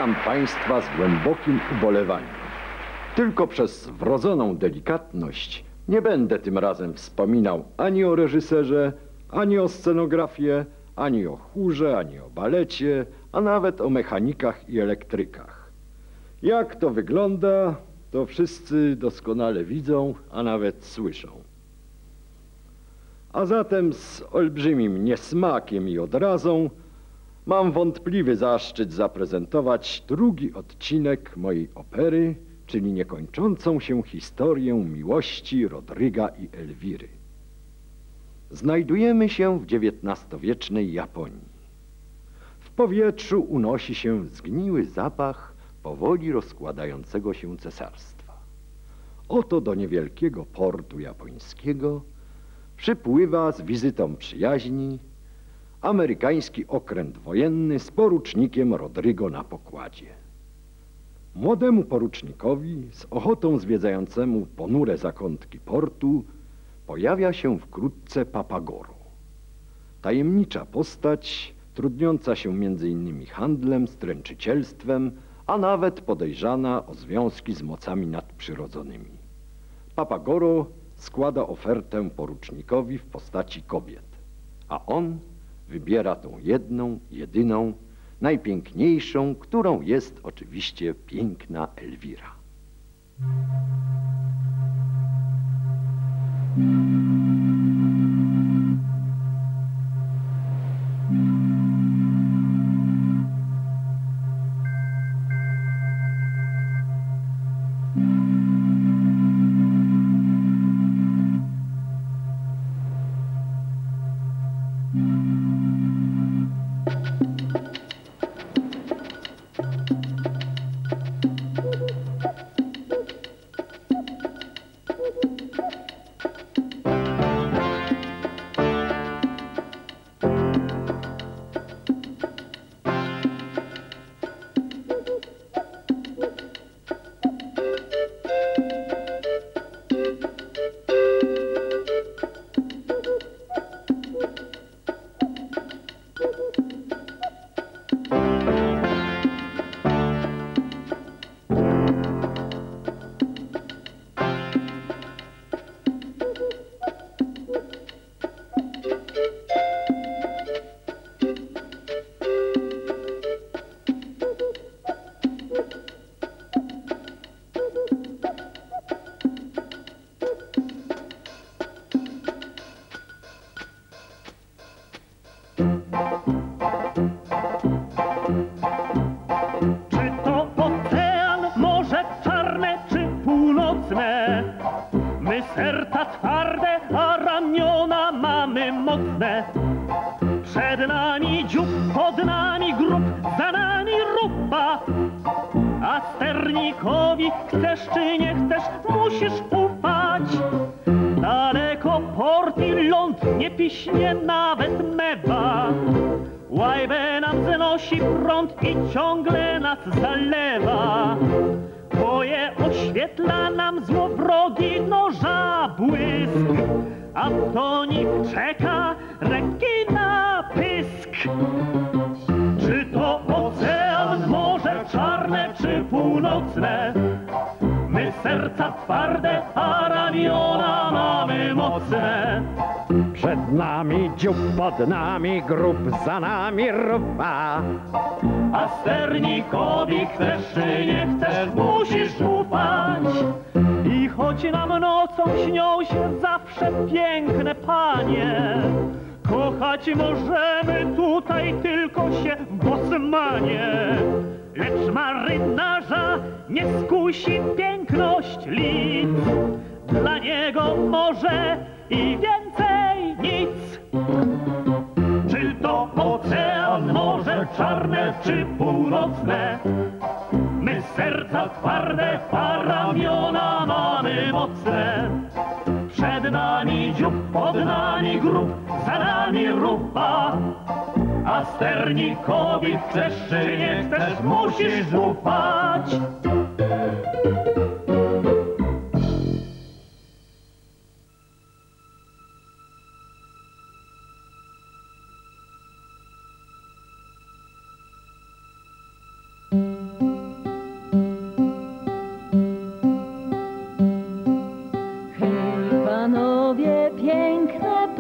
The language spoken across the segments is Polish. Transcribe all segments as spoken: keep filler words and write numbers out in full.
Witam Państwa z głębokim ubolewaniem. Tylko przez wrodzoną delikatność nie będę tym razem wspominał ani o reżyserze, ani o scenografii, ani o chórze, ani o balecie, a nawet o mechanikach i elektrykach. Jak to wygląda, to wszyscy doskonale widzą, a nawet słyszą. A zatem z olbrzymim niesmakiem i odrazą mam wątpliwy zaszczyt zaprezentować drugi odcinek mojej opery, czyli niekończącą się historię miłości Rodryga i Elwiry. Znajdujemy się w dziewiętnastowiecznej Japonii. W powietrzu unosi się zgniły zapach powoli rozkładającego się cesarstwa. Oto do niewielkiego portu japońskiego przypływa z wizytą przyjaźni amerykański okręt wojenny z porucznikiem Rodrygo na pokładzie. Młodemu porucznikowi, z ochotą zwiedzającemu ponure zakątki portu, pojawia się wkrótce Papagoro. Tajemnicza postać, trudniąca się między innymi handlem, stręczycielstwem, a nawet podejrzana o związki z mocami nadprzyrodzonymi. Papagoro składa ofertę porucznikowi w postaci kobiet, a on wybiera tą jedną, jedyną, najpiękniejszą, którą jest oczywiście piękna Elwira. Serca twarde, a ramiona mamy mocne. Przed nami dziób, pod nami grób, za nami rupa. A sternikowi chcesz czy nie chcesz, musisz ufać. Daleko port i ląd, nie piśnie nawet mewa. Łajbę nam znosi prąd i ciągle nas zalewa. Boje oświetla nam złowrogi noża błysk, a to nich czeka rekina pysk. Czy to ocean, morze czarne czy północne? My serca twarde, a ramiona mamy mocne. Przed nami dziób, pod nami grób, za nami rupa. A sternikowi chcesz czy nie chcesz, musisz ufać. I choć nam nocą śnią się zawsze piękne panie, kochać możemy tutaj tylko się w Bosmanie. Lecz marynarza nie skusi piękność lic. Dla niego może i więcej nic. Czy to ocean, morze czarne czy północne? My serca twarde, a ramiona mamy mocne. Przed nami dziób, pod nami grób, za nami rupa. A sternikowi chcesz czy nie chcesz, musisz ufać.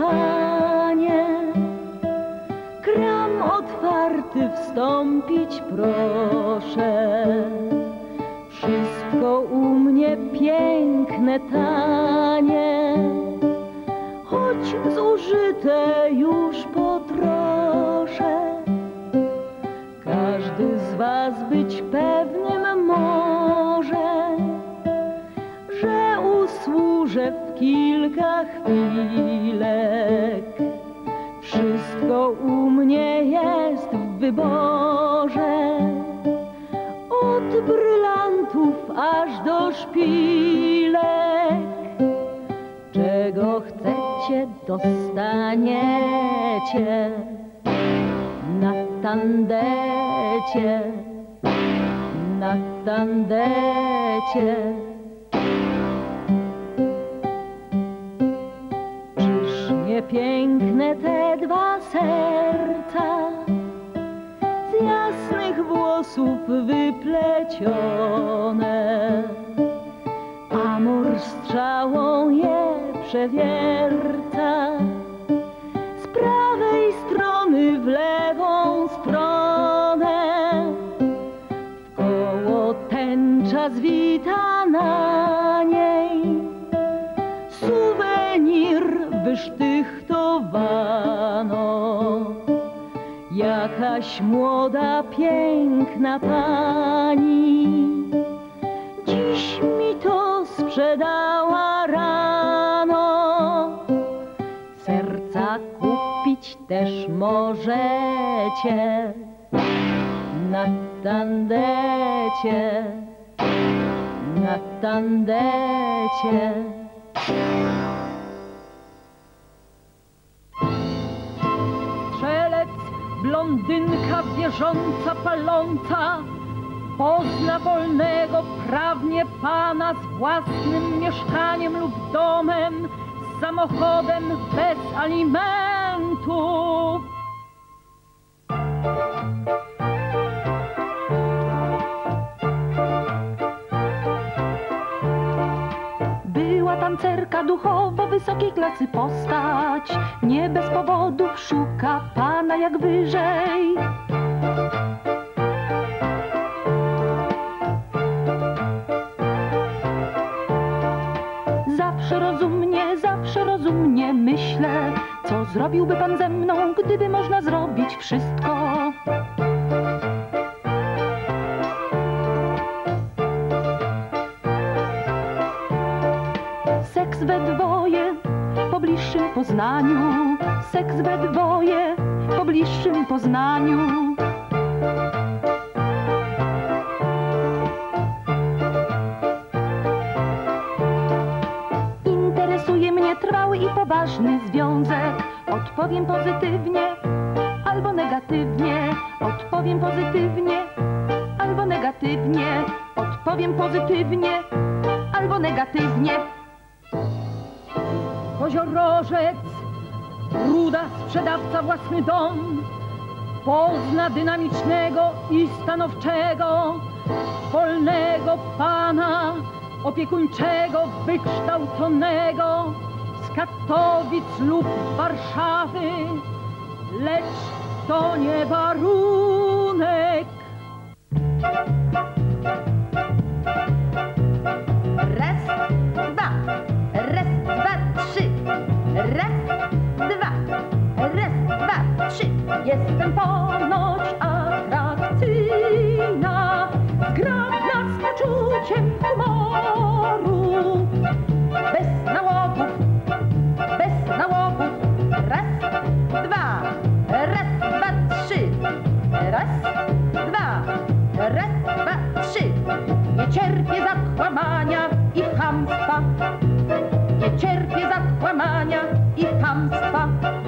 panie, kram otwarty wstąpić proszę. Wszystko u mnie piękne, tanie, choć zużyte już potroszę. Każdy z was być pewnym może, że usłużę w kilka chwilek. Wszystko u mnie jest w wyborze, od brylantów aż do szpilek. Czego chcecie, dostaniecie na tandecie, na tandecie. Czyż nie piękne te dwa serca, z jasnych włosów wyplecione? Amor strzałą je przewierca, z prawej strony w lewą stronę. Wkoło tęcza zwita na niej, suwenir wysztychtowano. Jakaś młoda, piękna pani dziś mi to sprzedała rano. Serca kupić też możecie na tandecie, na tandecie. Strzelec, blondynka wierząca, paląca, pozna wolnego prawnie pana z własnym mieszkaniem lub domem, z samochodem bez alimentu. Była tancerka duchowo wysokiej klasy postać, nie bez powodów szuka pana jak wyżej. Zawsze rozumnie, zawsze rozumnie myślę, co zrobiłby pan ze mną, gdyby można zrobić wszystko. Seks we dwoje po bliższym poznaniu, seks we dwoje po bliższym poznaniu. Interesuje mnie trwały i poważny związek. Odpowiem pozytywnie albo negatywnie. Odpowiem pozytywnie albo negatywnie. Odpowiem pozytywnie albo negatywnie. Koziorożec, ruda sprzedawca własny dom, pozna dynamicznego i stanowczego, wolnego pana, opiekuńczego, wykształconego, z Katowic lub Warszawy, lecz to nie warunek. Raz, dwa, raz, dwa, trzy. Raz, dwa, raz, dwa, trzy. Jestem ponoć atrakcyjna, zgrabna z poczuciem humoru. Bez nałogów, bez nałogów. Raz, dwa, raz, dwa, trzy. Raz, dwa, raz, dwa, trzy. Nie cierpię zakłamania i chamstwa. Nie cierpię zakłamania i chamstwa.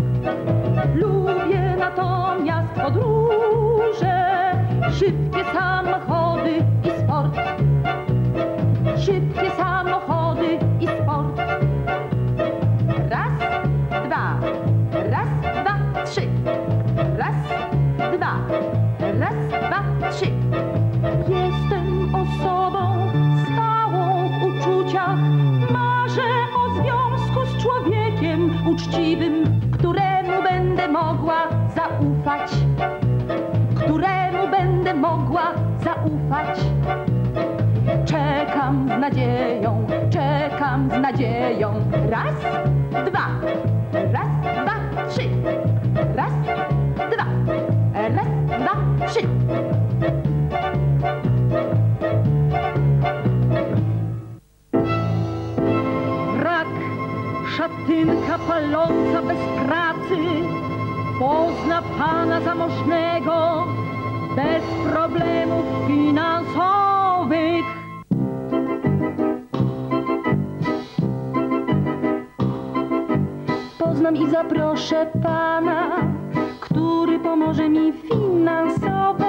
Lubię natomiast podróże, szybkie samochody i sport. Szybkie samochody i sport. Raz, dwa, raz, dwa, trzy. Raz, dwa, raz, dwa, trzy. Jestem osobą stałą w uczuciach. Marzę o związku z człowiekiem uczciwym, któremu będę mogła zaufać, któremu będę mogła zaufać. Czekam z nadzieją, czekam z nadzieją. Raz, dwa, raz, dwa, trzy. Raz, dwa, raz, dwa, trzy. Brak, szatynka paląca bez pracy, pozna pana zamożnego bez problemów finansowych. Poznam i zaproszę pana, który pomoże mi finansowo.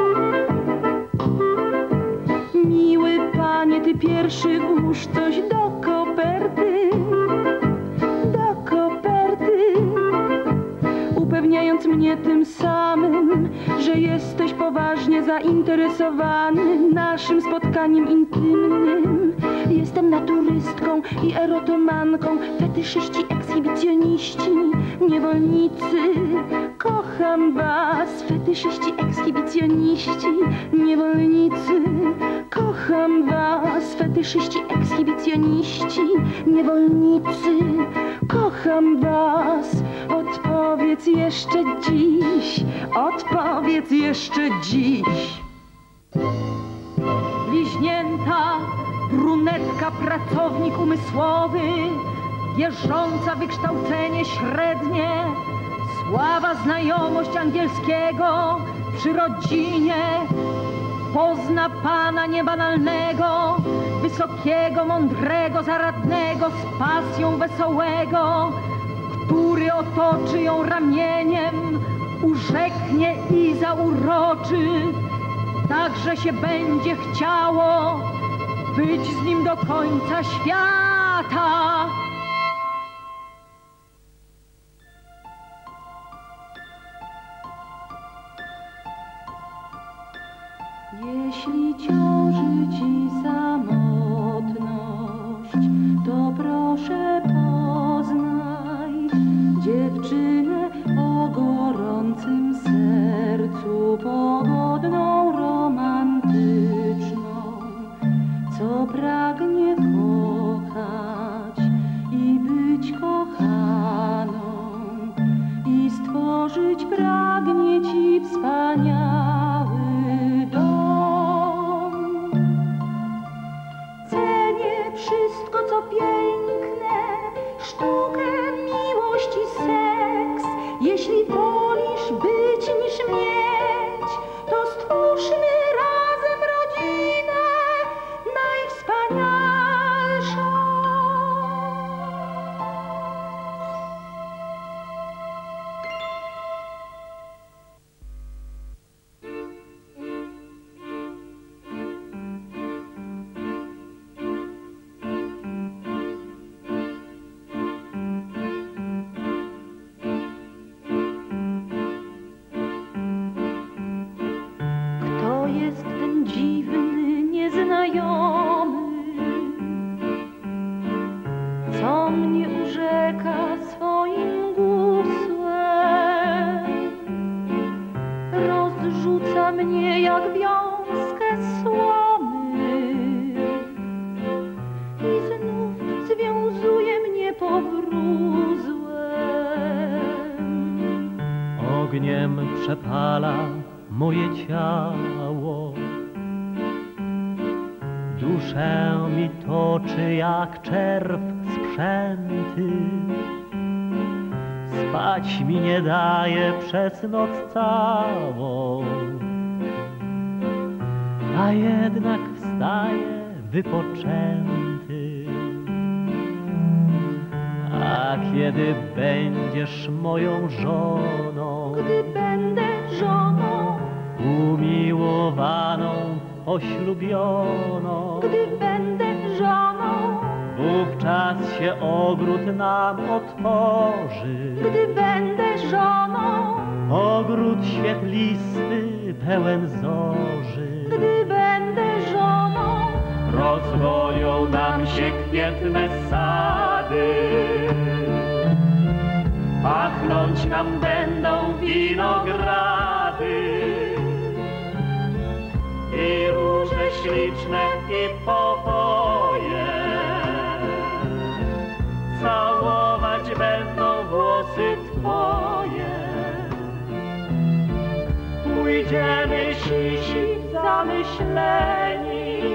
Miły panie, ty pierwszy włóż coś do koperty, do koperty, upewniając mnie tym samym, że jesteś poważnie zainteresowany naszym spotkaniem intymnym. Jestem naturystką i erotomanką, fetyszyści, ekshibicjoniści, niewolnicy. Kocham was, fetyszyści, ekshibicjoniści, niewolnicy. Kocham was, fetyszyści, ekshibicjoniści, niewolnicy. Kocham was, odpowiedz jeszcze dziś, odpowiedz jeszcze dziś. Bliźnięta, brunetka, pracownik umysłowy, wierząca wykształcenie średnie, słaba znajomość angielskiego przy rodzinie. Pozna pana niebanalnego, wysokiego, mądrego, zaradnego, z pasją wesołego, który otoczy ją ramieniem, urzeknie i zauroczy. Także się będzie chciało być z nim do końca świata. Jeśli ciąży ci samotność, to proszę poznaj dziewczynę o gorącym sercu, pogodną, romantyczną, co pragnie kochać i być kochaną, i stworzyć pragnie ci wspaniały dom. Cenię wszystko, co piękne, sztukę, miłość i seks. Jeśli wolisz być niż mieć, to stwórzmy razem rodzinę najwspanialszą. Kto jest ten dziwny, nieznajomy, co mnie urzeka swoim gusłem? Rozrzuca mnie jak wiązkę słomy i znów związuje mnie powrózłem. Ogniem przepala moje ciało, duszę mi toczy jak czerw sprzęty, spać mi nie daje przez noc całą, a jednak wstaję wypoczęty. A kiedy będziesz moją żoną, Gdy będę żoną, umiłowaną, poślubioną, gdy będę żoną, wówczas się ogród nam otworzy. gdy będę żoną, Ogród świetlisty, pełen zorzy. gdy będę żoną, Rozwoją nam się kwietne sady. tam będą winogrady i róże śliczne i powoje. Całować będą włosy twoje. Pójdziemy sisi zamyśleni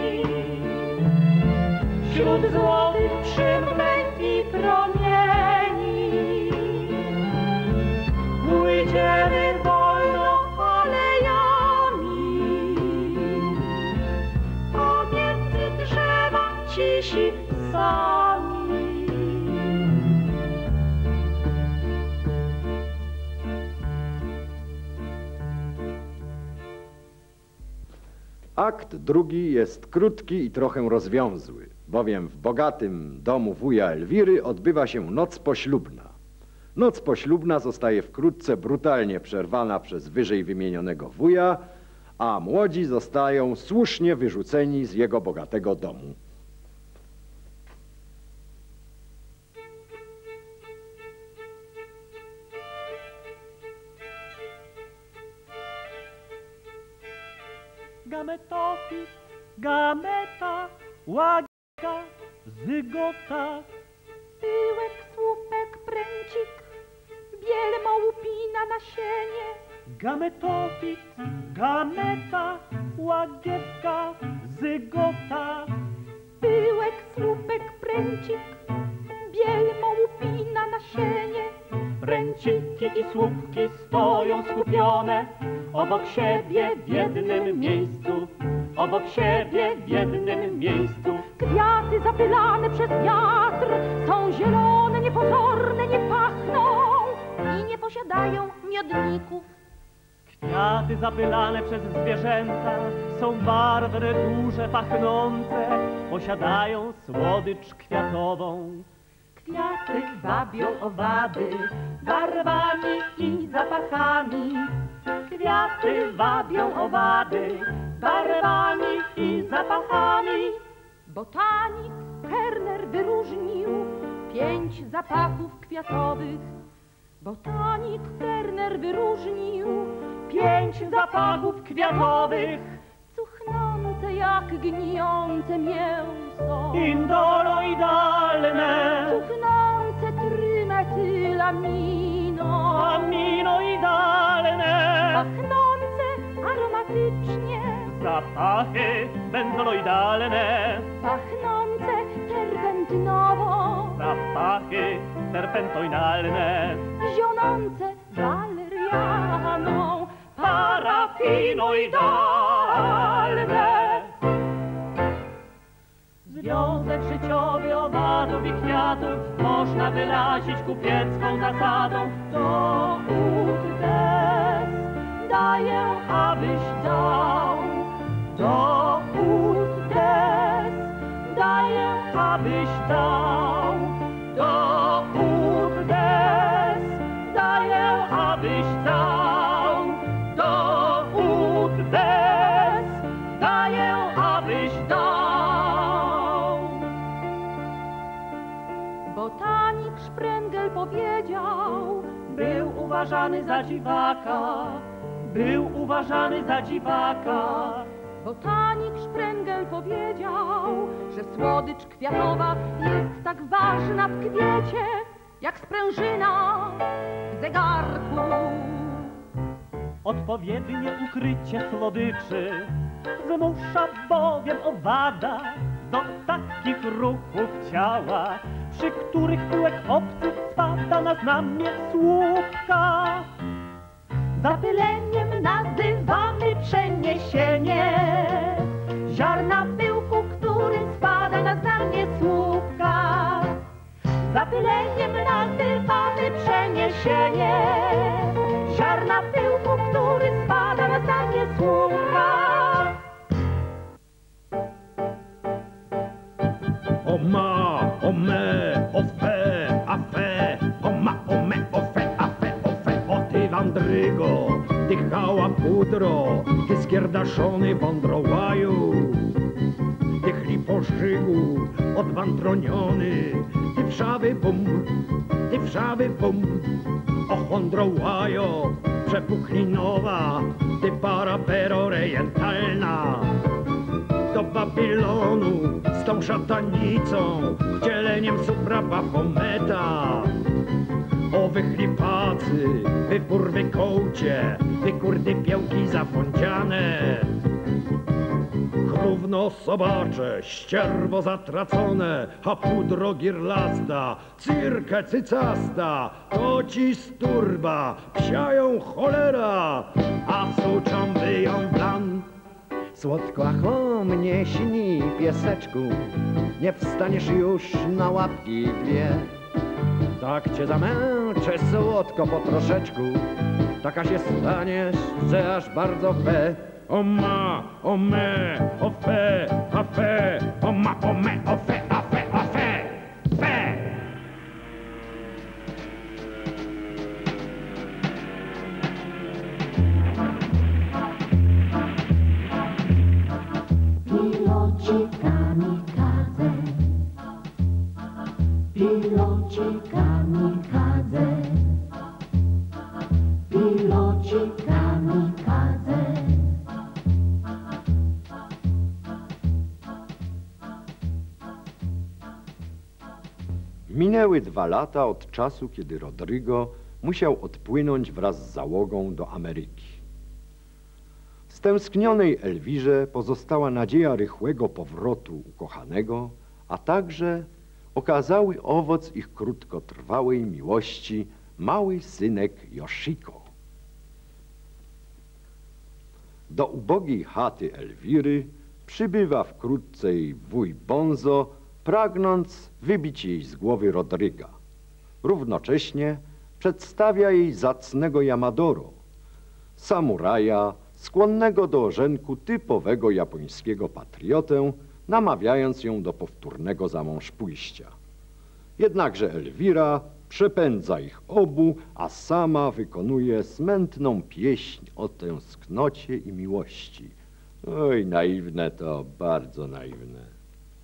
wśród złotych przymręk i promieni. Pójdziemy wolno alejami, pomiędzy drzewa cisi sami. Akt drugi jest krótki i trochę rozwiązły, bowiem w bogatym domu wuja Elwiry odbywa się noc poślubna. Noc poślubna zostaje wkrótce brutalnie przerwana przez wyżej wymienionego wuja, a młodzi zostają słusznie wyrzuceni z jego bogatego domu. Gametofit, gameta, łagieka, zygota. Pyłek, słupek, pręcik, biel małupina, nasienie. Gametofit, gameta, łagiewka, zygota. Pyłek, słupek, pręcik, biel małupina, nasienie. Pręciki i słupki stoją skupione obok siebie w jednym miejscu, obok siebie w jednym miejscu. Kwiaty zapylane przez wiatr są zielone, niepozorne, nie pachną i nie posiadają miodników. Kwiaty zapylane przez zwierzęta są barwne, duże, pachnące, posiadają słodycz kwiatową. Kwiaty wabią owady barwami i zapachami. Kwiaty wabią owady barwami i zapachami. Botanik Kerner wyróżnił pięć zapachów kwiatowych. Botanik Kerner wyróżnił Pięć zapachów kwiatowych. cuchnące jak gnijące mięso, Indoloidalne, cuchnące trymetylamino, aminoidalne. pachnące aromatycznie, Zapachy benzoloidalne, pachnące terpentynową, zapachy terpentoidalne, zionące walerianą, parafinoidalne. Związek życiowy owadów i kwiatów można wyrazić kupiecką zasadą. Do ud des daję, abyś dał. Do ud des daję, abyś dał. Do ud des daję, abyś dał. Do ud des daję, abyś dał. Botanik Sprengel powiedział, Był uważany za dziwaka, był uważany za dziwaka. Botanik Sprengel powiedział, że słodycz kwiatowa jest tak ważna w kwiecie, jak sprężyna w zegarku. Odpowiednie ukrycie słodyczy zmusza bowiem owada do takich ruchów ciała, przy których pyłek obcy spada na znamie słupka. Zapyleniem nazywamy przeniesienie ziarna pyłku, który spada na znamie słupka. Zapyleniem nazywamy przeniesienie ziarna pyłku, który spada na znamie słupka. O ma, o me, o fe, a fe, o ma, o me, o fe, a fe, o fe, o ty wandrygo, ty chała kudro, ty skierdaszony wądrołaju, ty chliposzczyku, odwantroniony, ty wszawy bum, ty wszawy bum, ochondrołajo, przepuklinowa, ty para pero orientalna. Do Babilonu z tą szatanicą, wcieleniem supra Bafometa. O wy chlipacy, wy kurwy kołcie, wy kurdy piełki zafondziane. Krówno sobacze, ścierwo zatracone, a pudro girlasta, cyrkę cycasta, to ci sturba, psiają cholera, a suczą wyją plan. Słodko o mnie śni, pieseczku, nie wstaniesz już na łapki dwie. Tak cię zamęczę słodko po troszeczku, taka się staniesz, że aż bardzo fe. O ma, o me, o fe, a fe, o ma, o me, o fe, a fe, a fe, fe. Piloci kamikadze, piloci kamikadze, piloci kamikadze. Minęły dwa lata od czasu, kiedy Rodrigo musiał odpłynąć wraz z załogą do Ameryki. Stęsknionej Elwirze pozostała nadzieja rychłego powrotu ukochanego, a także okazały owoc ich krótkotrwałej miłości mały synek Yoshiko. Do ubogiej chaty Elwiry przybywa wkrótce jej wuj Bonzo, pragnąc wybić jej z głowy Rodryga. Równocześnie przedstawia jej zacnego Yamadoro, samuraja skłonnego do orzenku typowego japońskiego patriotę, namawiając ją do powtórnego zamążpójścia. Jednakże Elwira przepędza ich obu, a sama wykonuje smętną pieśń o tęsknocie i miłości. Oj, naiwne to, bardzo naiwne.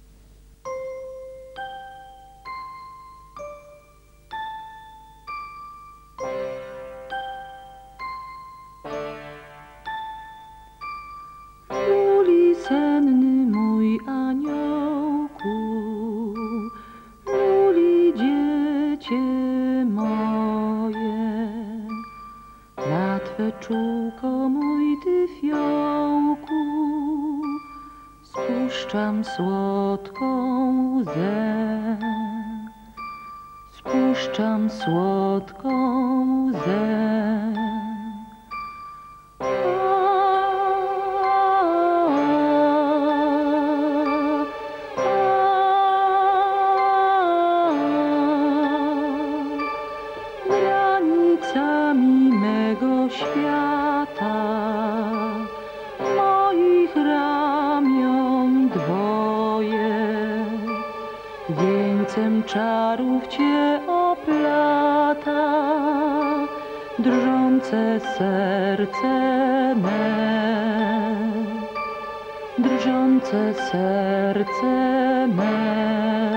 Luli senny mój aniołku, luli dziecię moje, na twe czółko mój ty fiołku, spuszczam słodką łzę, spuszczam słodką łzę. Granicami mego świata, moich ramion dwoje, wieńcem czarów cię oplata, drżące serce me, drżące serce me.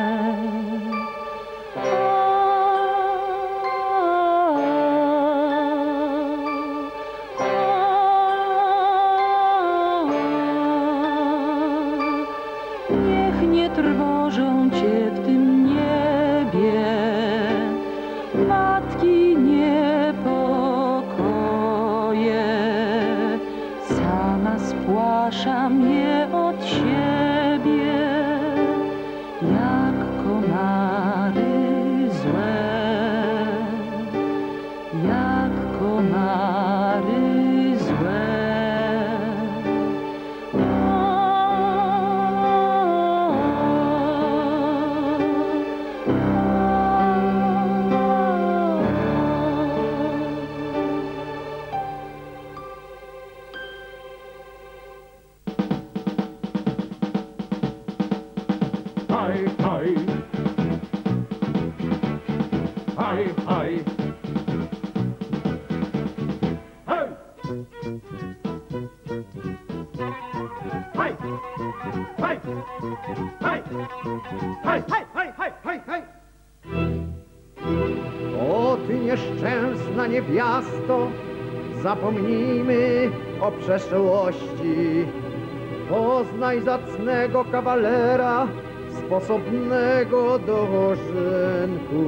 Niech nie trwożą cię w tym niebie matki niepokoje. Sama spłaszam je od siebie, jak komary złe, jak komary złe. Haj, haj, haj, haj, hej! Hej! Hej! Hej! Hej! Hej! Hej! Hej! Hej! Hej! O ty nieszczęsny wieczna niewiasto, zapomnijmy o przeszłości. Poznaj zacnego kawalera, sposobnego do ożynku.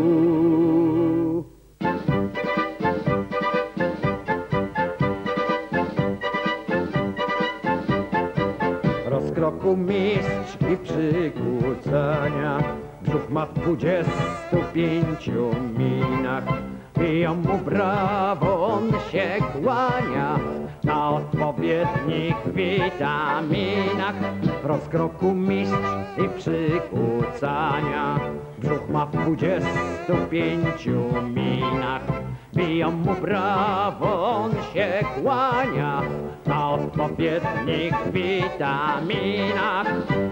Rozkroku mistrz i przykłócania, brzuch ma w dwudziestu pięciu minach. Biją mu brawo, on się kłania na odpowiednich witaminach. W rozkroku mistrz i przykłócania, brzuch ma w dwudziestu pięciu minach. Biją mu brawo, on się kłania na odpowiednich witaminach.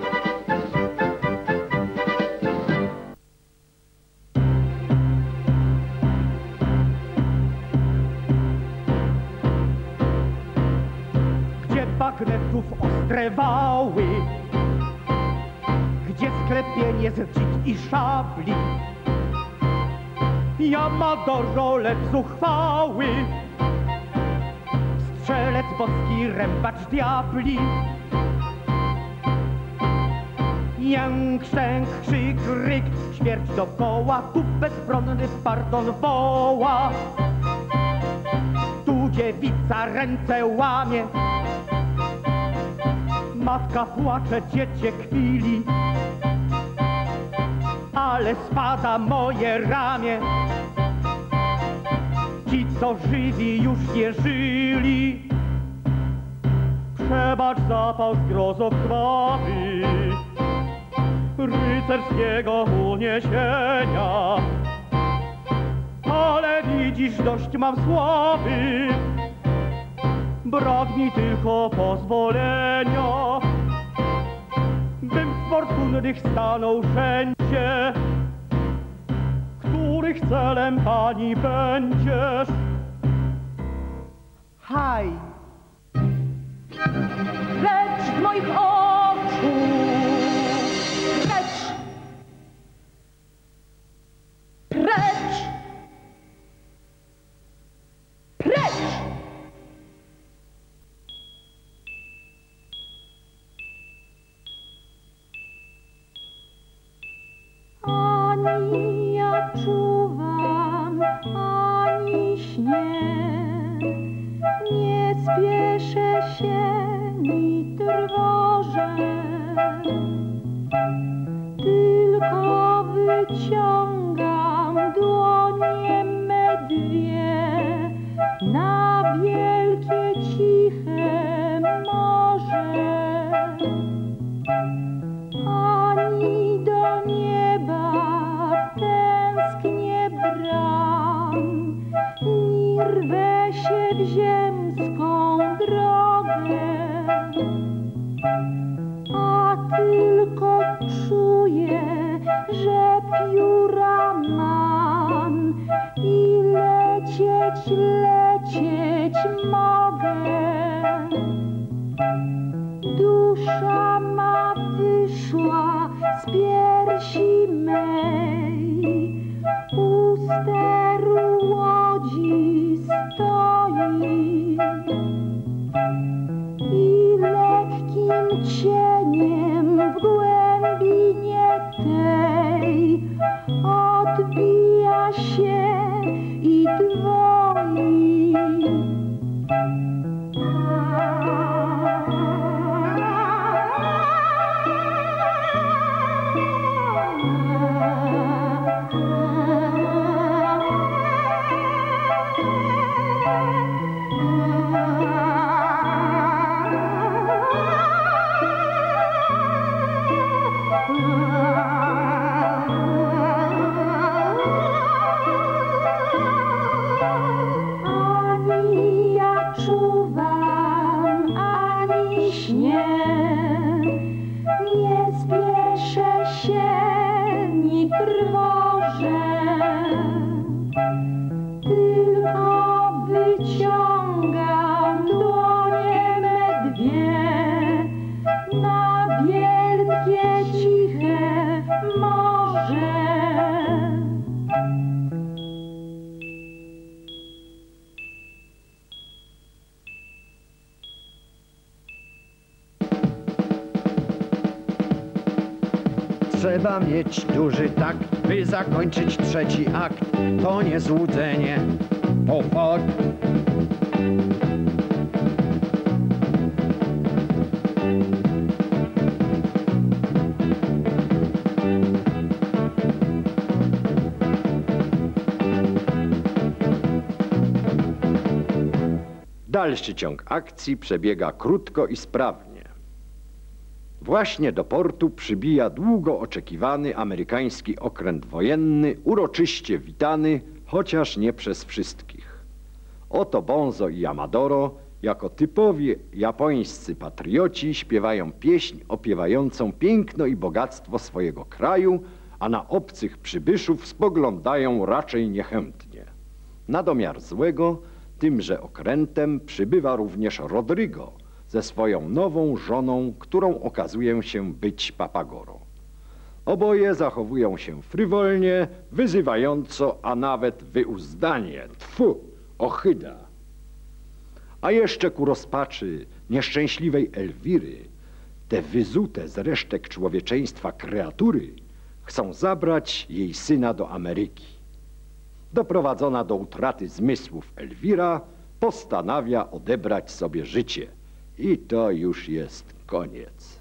Bagnetów ostre wały, gdzie sklepienie z dzik i szabli. Ja ma do rolek zuchwały, strzelec boski, rębacz diabli. Jęk, szczęk, krzyk, ryk, śmierć dokoła, tu bezbronny pardon woła. Tu dziewica ręce łamie, matka płacze, dziecię kwili, ale spada moje ramię. Ci, co żywi, już nie żyli. Przebacz zapał zgrozów krwawy, rycerskiego uniesienia. Ale widzisz, dość mam sławy, brak mi tylko pozwolenia, bym w fortunnych stanął wszędzie, których celem pani będziesz. Haj! Precz z moich oczu! Precz! Precz! Precz! Ani ja czuwam, ani śnię, nie spieszę się, ni trwożę, tylko wyciągam dłonie me dwie na wielkie, ciche morze. Ani do nieba tęsknię bram, ni rwę się w ziemską drogę, a tylko czuję, że pióra mam i lecieć, lecieć mogę. Dusza ma wyszła z piersi mej, u steru łodzi stoi i lekkim cieniem w głębinie tej odbija się i dwoi. Trzeba mieć duży takt, by zakończyć trzeci akt. To nie złudzenie, to fakt. Dalszy ciąg akcji przebiega krótko i sprawnie. Właśnie do portu przybija długo oczekiwany amerykański okręt wojenny, uroczyście witany, chociaż nie przez wszystkich. Oto Bonzo i Amadoro, jako typowi japońscy patrioci, śpiewają pieśń opiewającą piękno i bogactwo swojego kraju, a na obcych przybyszów spoglądają raczej niechętnie. Na domiar złego, tymże okrętem przybywa również Rodrigo ze swoją nową żoną, którą okazuje się być Papagoro. Oboje zachowują się frywolnie, wyzywająco, a nawet wyuzdanie. Tfu, ohyda. A jeszcze ku rozpaczy nieszczęśliwej Elwiry, te wyzute z resztek człowieczeństwa kreatury chcą zabrać jej syna do Ameryki. Doprowadzona do utraty zmysłów Elwira postanawia odebrać sobie życie. I to już jest koniec.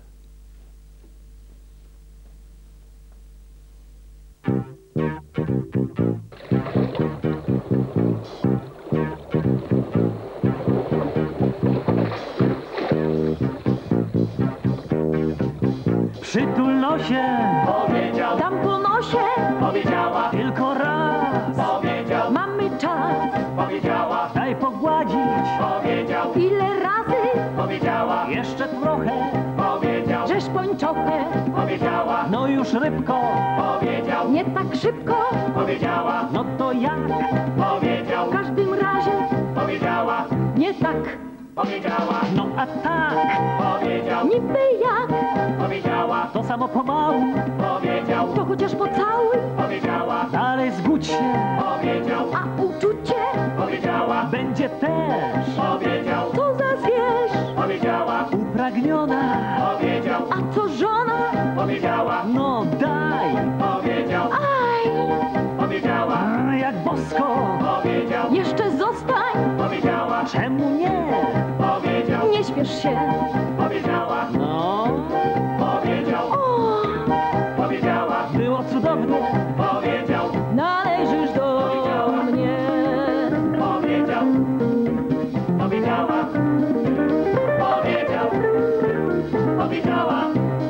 Przytulno się, powiedział, dam po nosie, powiedziała, tylko raz, powiedział, mamy czas, powiedziała, daj pogładzić, powiedział, ile razy, powiedziała, jeszcze trochę, powiedział, żeś pończochę, powiedziała, no już rybko, powiedział, nie tak szybko, powiedziała, no to jak, powiedział, w każdym razie, powiedziała, nie tak, powiedziała, no a tak, powiedział, niby jak, powiedziała, to samo pomału, powiedział, to chociaż pocałuj, powiedziała, dalej zgódź się, powiedział, a uczucie powiedziała, będzie też, powiedział, co za zwierz, powiedziała, upragniona, powiedział, a co żona, powiedziała, no daj, powiedział, aj, powiedziała, jak bosko, powiedział, jeszcze zostań, powiedziała, czemu nie, powiedział, nie śpiesz się, powiedziała, no, powiedział, o, powiedziała, było cudownie, powiedział, należysz do mnie, powiedział, powiedziała, powiedział, powiedziała,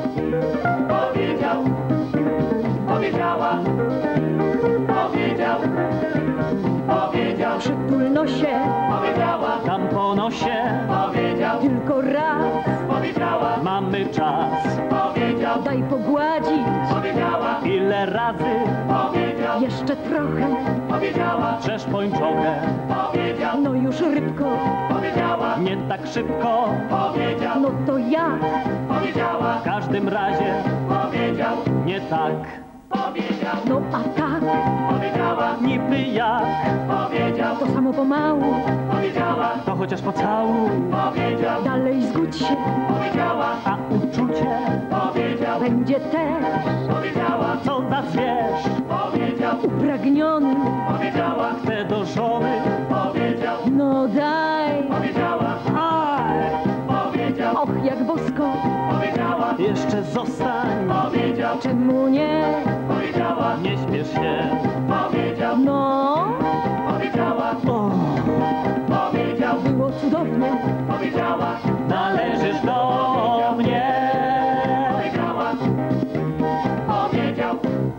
powiedział, powiedziała, powiedział, powiedział, przytulno się, powiedziała, dam po nosie, powiedział, tylko raz, powiedziała, mamy czas, powiedział, daj pogładzić, powiedziała, ile razy, powiedział, jeszcze trochę, powiedziała, żeż pończogę, powiedział, no już rybko, powiedziała, nie tak szybko, powiedział, no to jak, powiedziała, w każdym razie, powiedział, nie tak, powiedział, no a tak, powiedziała, niby jak, powiedział, to samo pomału, powiedziała, to chociaż pocałuj, powiedział, dalej zgódź się, powiedziała, a uczucie powiedział, będzie też, powiedziała, co za zwierz, powiedział, upragniony, powiedziała, chce do żony, powiedział, no daj, powiedziała, aj, powiedział, och jak bosko, powiedziała, jeszcze zostań, powiedział, czemu nie, powiedziała, nie śpiesz się, powiedział, no, powiedziała, o, powiedział, było cudownie, powiedziała, należysz do mnie. powiedziała, powiedział.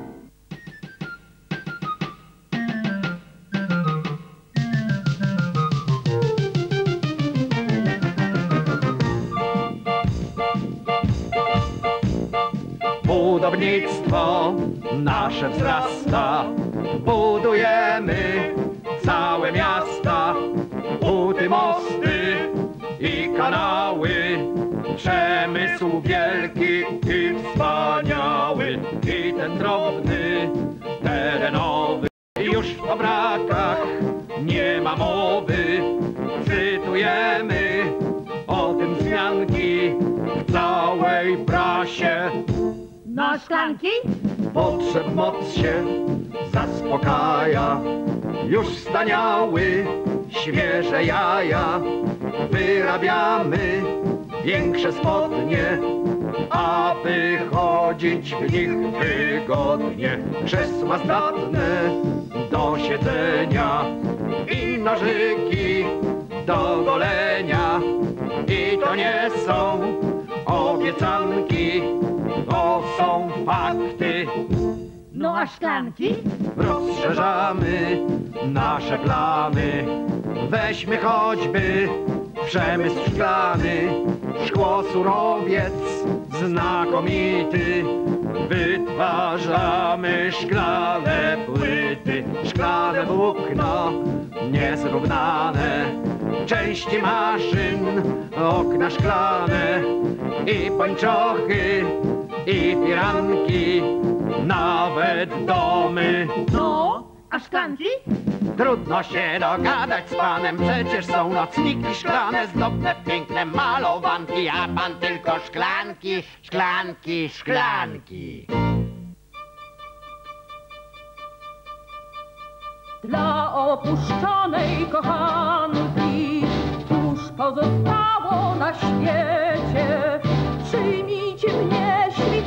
Budownictwo nasze wzrasta, budujemy całe miasta, buty, mosty i kanały, przemysł wielki i wspaniały, i ten drobny, terenowy. Już o brakach nie ma mowy, cytujemy o tym wzmianki w całej prasie. Nasz szklanki? Potrzeb moc się zaspokaja. Już staniały świeże jaja. Wyrabiamy większe spodnie, aby chodzić w nich wygodnie. Krzesła zdatne do siedzenia i nożyki do golenia. I to nie są obiecanki, to są fakty. No a szklanki? Rozszerzamy nasze plany. Weźmy choćby przemysł szklany. Szkło surowiec znakomity. Wytwarzamy szklane płyty. Szklane włókno niezrównane. Części maszyn, okna szklane i pończochy, i firanki, nawet domy. No, a szklanki? Trudno się dogadać z panem, przecież są nocniki szklane, zdobne, piękne malowanki, a pan tylko szklanki, szklanki, szklanki. Dla opuszczonej kochanki cóż pozostało na świecie? Przyjmijcie mnie, świte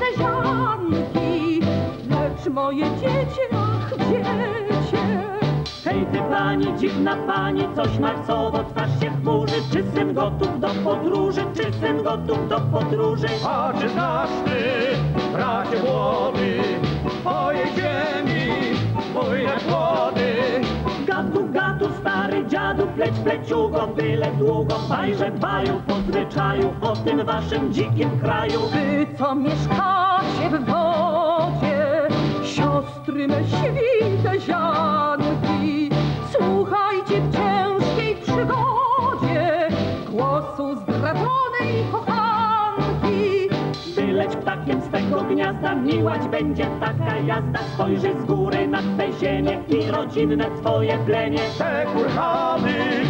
zianki, lecz moje dziecię, ach dziecię. Hej ty pani, dziwna pani, coś marcowo twarz się chmurzy. Czy syn gotów do podróży, czy syn gotów do podróży? A czy znasz ty, bracie młody, mojej ziemi, mój płody? Gadu, gadu, stary dziadu, pleć pleciugo, byle długo. Bajże baju po zwyczaju o tym waszym dzikim kraju. Wy, co mieszkacie w wodzie, siostry me świte zianki, słuchajcie w ciężkiej przygodzie głosu zdradzonej kochanki. Wyleć ptakiem z tego gniazda, miłać będzie taka jazda. Spojrzy z góry na twe ziemię i rodzinne twoje plemię. Te kurhany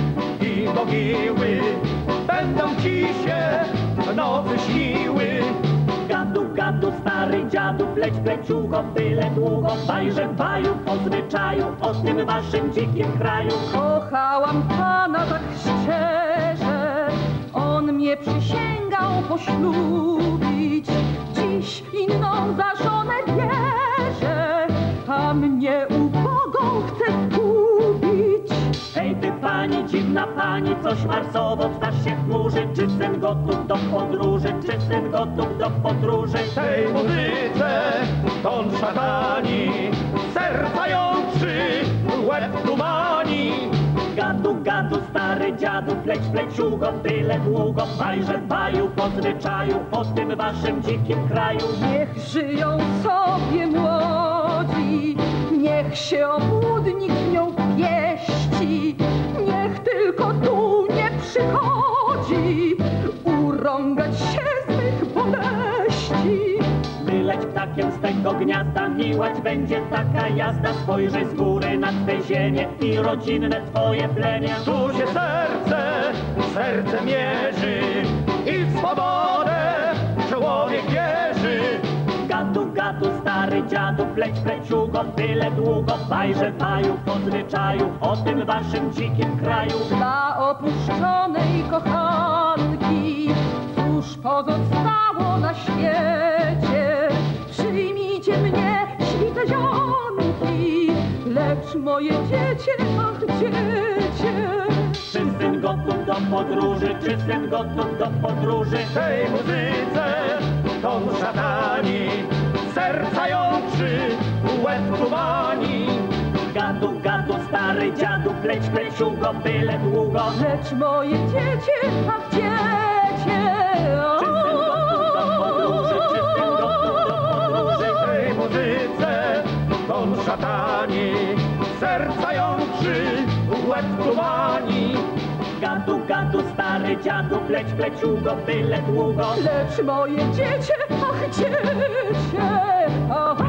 i mogiły będą ci się w nocy śniły. Gadu, gadu, stary dziadu, pleć pleciugo, byle długo. Bajże baju po zwyczaju o tym waszym dzikim kraju. Kochałam pana tak szczerze, on mnie przysięgał poślubić. Dziś inną za żonę bierze, a mnie ubogą chce zgubić. Hej ty pani, dziwna pani, coś marsowo twarz się chmurzy. Czy syn gotów do podróży, czy syn gotów do podróży? Tej muzyce ton szatani, serca jątrzy, łeb tumani. Gadu, gadu, stary dziadu, pleć pleciugo, byle długo. Bajże baju po zwyczaju o tym waszym dzikim kraju. Niech żyją sobie młodzi, niech się obłudnik nią pieści. Niech tylko tu nie przychodzi urągać się z mych boleści. Wyleć ptakiem z tego gniazda, miłać będzie taka jazda. Spojrzy z góry na twe ziemię i rodzinne twoje plemię. Tu się serce, serce mierzy i w swobodę człowiek wierzy. Gadu, gadu, stary dziadu, pleć pleciugo, byle długo. Bajże baju po zwyczaju o tym waszym dzikim kraju. Dla opuszczonej kochanki cóż pozostało na świecie? Przyjmijcie mnie, świte zianki, lecz moje dziecię, ach dziecię. Czy syn gotów do podróży, czy syn gotów do podróży? Tej muzyce ton szatani, serca jątrzy, łeb tumani. Gadu, gadu, stary dziadu, pleć pleciugo, byle długo. Lecz moje dziecię, ach dziecię. Czy syn gotów do podróży, czy syn gotów do podróży? Tej muzyce ton szatani, serca jątrzy, łeb tumani. Gadu, gadu, stary dziadu, pleć pleciugo, byle długo. Lecz moje dziecię, ach dziecię. Aha.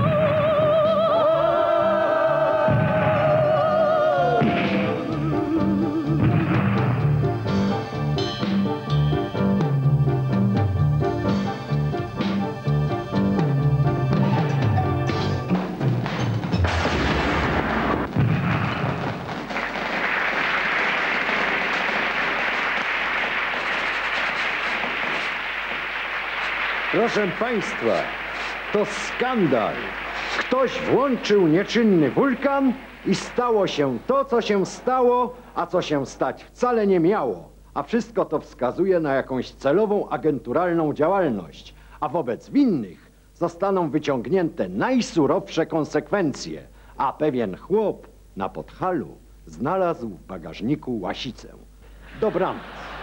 Proszę państwa, to skandal. Ktoś włączył nieczynny wulkan i stało się to, co się stało, a co się stać wcale nie miało. A wszystko to wskazuje na jakąś celową, agenturalną działalność. A wobec winnych zostaną wyciągnięte najsurowsze konsekwencje. A pewien chłop na Podhalu znalazł w bagażniku łasicę. Dobranoc.